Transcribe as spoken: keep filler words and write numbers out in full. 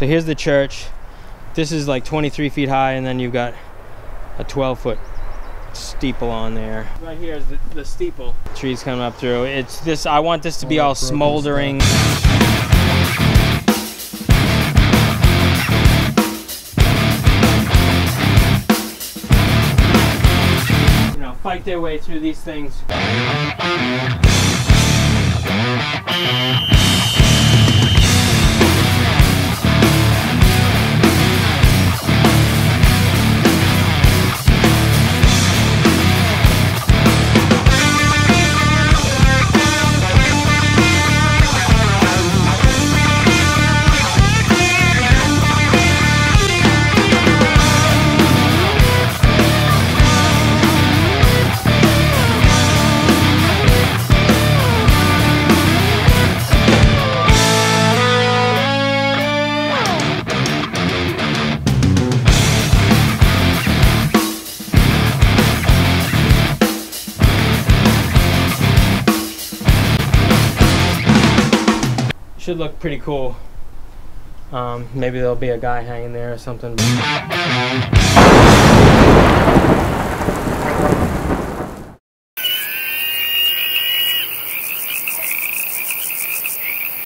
So here's the church. This is like twenty-three feet high, and then you've got a twelve foot steeple on there. Right here is the, the steeple. Trees coming up through. It's this, I want this to be all smoldering. You know, fight their way through these things. Should look pretty cool. Um, maybe there'll be a guy hanging there or something.